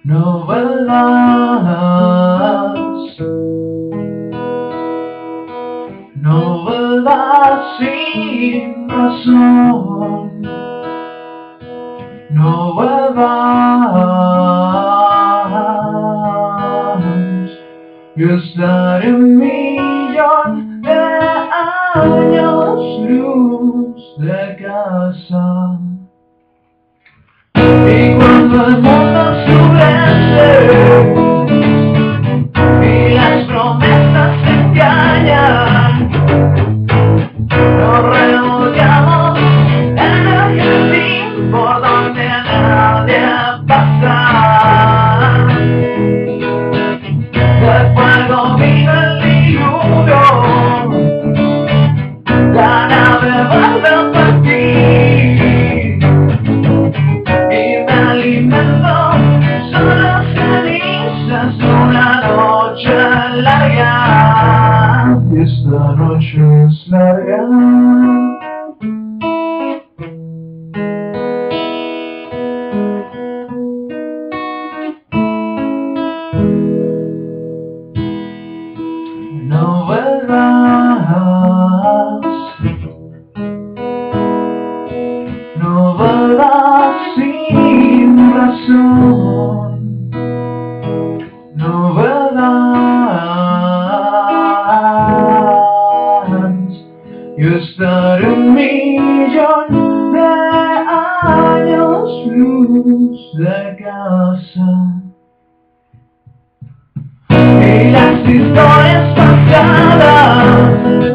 No vuelvas, no vuelvas sin razón, no vuelvas. Yo estaré un millón de años luz de casa. Y cuando el mundo oscurece y las promesas se engañan, nos revolcamos en el jardín por donde nadie pasa. Del fuego vino el diluvio, la nave vuelve a partir. Solo cenizas de una noche larga. Y esta noche es larga. No vuelvas, no vuelvas sin razón. No vuelvas, yo estaré un millón de años luz de casa. Y las historias pasadas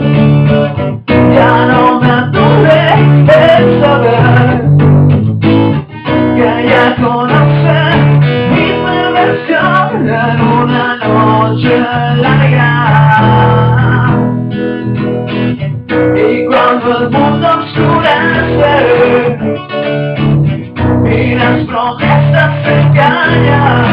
ya no me aturre el saber que ya conocen mi perversión en una noche larga. Y cuando el mundo oscurece y las promesas se engañan,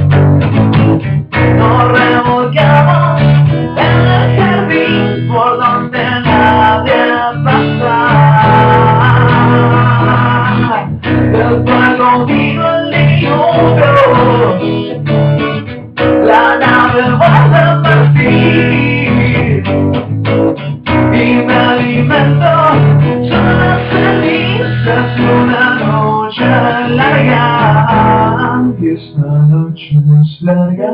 nos revolcamos en el jardín por donde nadie pasa. Del fuego vino el diluvio, la nave vuelve a partir. Y me alimento son las cenizas de una noche larga. Y esta noche es larga.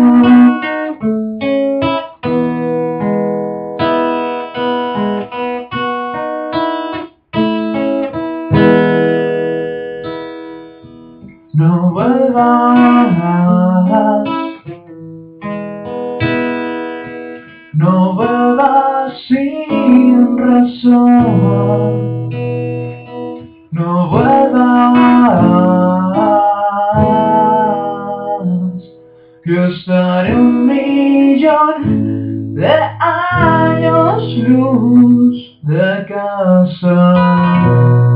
No vuelvas, no vuelvas sin razón, no vuelvas. Yo estaré un millón de años luz de casa.